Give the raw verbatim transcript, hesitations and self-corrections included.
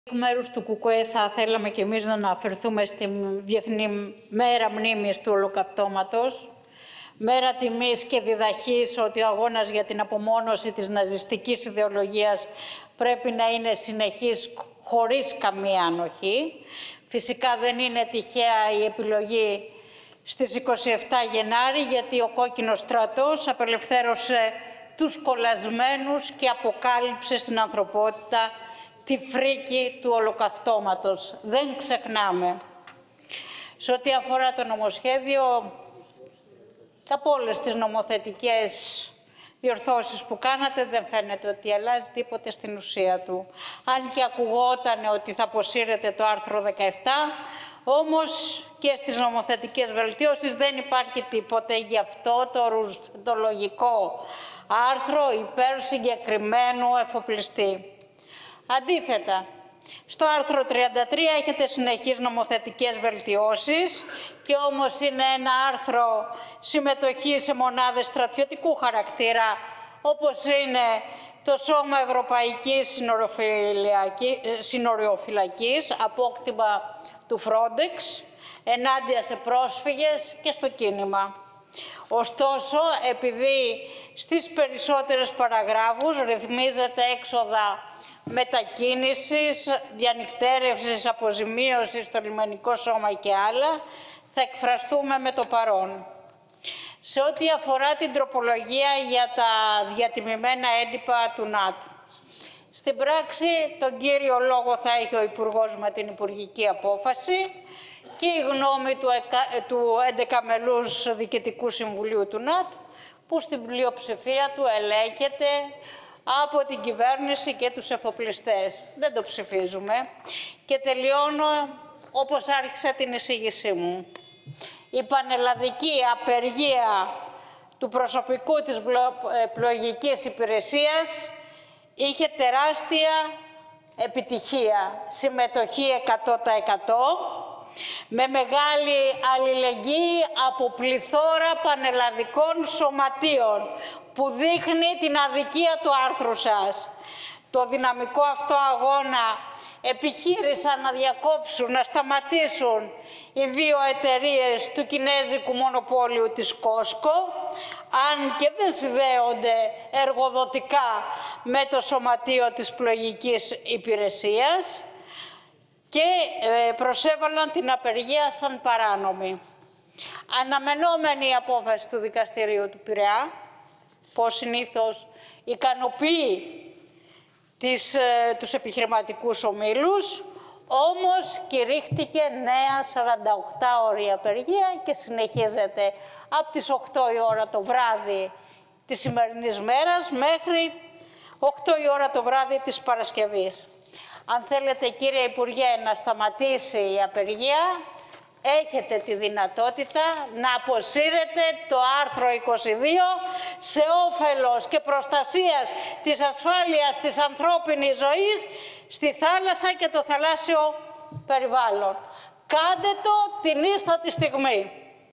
Εκ μέρους του ΚΚΕ θα θέλαμε και εμείς να αναφερθούμε στη Διεθνή Μέρα Μνήμης του Ολοκαυτώματος. Μέρα τιμής και διδαχής ότι ο αγώνας για την απομόνωση της ναζιστικής ιδεολογίας πρέπει να είναι συνεχής, χωρίς καμία ανοχή. Φυσικά δεν είναι τυχαία η επιλογή στις είκοσι επτά Γενάρη, γιατί ο κόκκινος στρατός απελευθέρωσε τους κολλασμένους και αποκάλυψε στην ανθρωπότητα τη φρίκη του Ολοκαυτώματος. Δεν ξεχνάμε. Σε ό,τι αφορά το νομοσχέδιο, από όλες τις νομοθετικές διορθώσεις που κάνατε, δεν φαίνεται ότι αλλάζει τίποτε στην ουσία του. Αν και ακουγόταν ότι θα αποσύρετε το άρθρο δεκαεπτά, όμως και στις νομοθετικές βελτιώσεις δεν υπάρχει τίποτε. Γι' αυτό το ρουσφεντολογικό άρθρο υπέρ συγκεκριμένου εφοπλιστή. Αντίθετα, στο άρθρο τριάντα τρία έχετε συνεχείς νομοθετικές βελτιώσεις και όμως είναι ένα άρθρο συμμετοχή σε μονάδες στρατιωτικού χαρακτήρα, όπως είναι το Σώμα Ευρωπαϊκής Συνοριοφυλακής, απόκτημα του Frontex, ενάντια σε πρόσφυγες και στο κίνημα. Ωστόσο, επειδή στις περισσότερες παραγράφους ρυθμίζεται έξοδα μετακίνησης, διανυκτέρευσης, αποζημίωσης στο λιμενικό σώμα και άλλα, θα εκφραστούμε με το παρόν. Σε ό,τι αφορά την τροπολογία για τα διατιμημένα έντυπα του ΝΑΤ. Στην πράξη, τον κύριο λόγο θα έχει ο Υπουργός με την Υπουργική Απόφαση και η γνώμη του, του έντεκα μελούς Διοικητικού Συμβουλίου του ΝΑΤ, που στην πλειοψηφία του ελέγχεται από την κυβέρνηση και τους εφοπλιστές. Δεν το ψηφίζουμε. Και τελειώνω όπως άρχισα την εισήγησή μου. Η πανελλαδική απεργία του προσωπικού της πλοηγικής υπηρεσίας είχε τεράστια επιτυχία. Συμμετοχή εκατό τοις εκατό, με μεγάλη αλληλεγγύη από πληθώρα πανελλαδικών σωματείων, που δείχνει την αδικία του άρθρου σας. Το δυναμικό αυτό αγώνα επιχείρησαν να διακόψουν, να σταματήσουν οι δύο εταιρείες του κινέζικου μονοπόλιου της Κόσκο, αν και δεν συνδέονται εργοδοτικά με το σωματείο της πλοηγικής υπηρεσίας, και προσέβαλαν την απεργία σαν παράνομη. Αναμενόμενη η απόφαση του Δικαστηρίου του Πειραιά, πως συνήθως ικανοποιεί τις, τους επιχειρηματικούς ομίλους, όμως κηρύχθηκε νέα σαρανταοκτάωρη απεργία και συνεχίζεται από τις οκτώ η ώρα το βράδυ της σημερινής μέρας μέχρι οκτώ η ώρα το βράδυ της Παρασκευής. Αν θέλετε, κύριε Υπουργέ, να σταματήσει η απεργία, έχετε τη δυνατότητα να αποσύρετε το άρθρο είκοσι δύο σε όφελος και προστασίας της ασφάλειας της ανθρώπινης ζωής στη θάλασσα και το θαλάσσιο περιβάλλον. Κάντε το την ίστατη στιγμή.